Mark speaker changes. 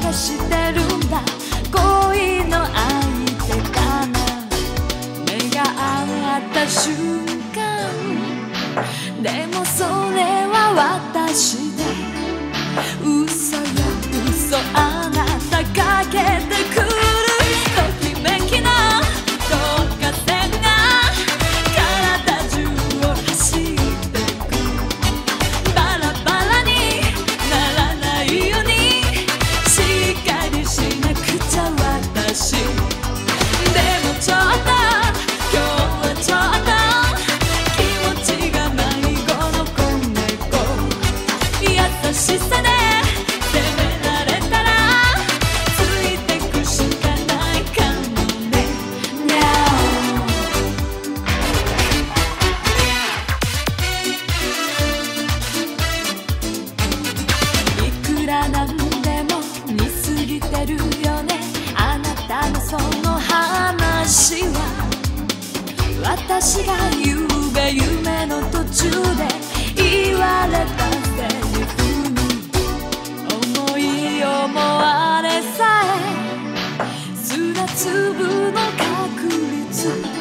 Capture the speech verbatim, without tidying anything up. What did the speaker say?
Speaker 1: 探してるんだ。恋の相手かな。目が合った瞬間、でもそれは私で、嘘よ嘘、あなたかけてくるときめきの導火線が体中を走ってく。バラバラにならないようにしっかりしなくちゃ私。でもちょっと今日はちょっと気持ちが迷子の子猫、優しさで責められたらついてくしかないかもね。 Now いくらなんでも似すぎてるよね、あなたのその話は。私がゆうべ夢の途中で言われたセリフに思い思われさえ、砂粒の確率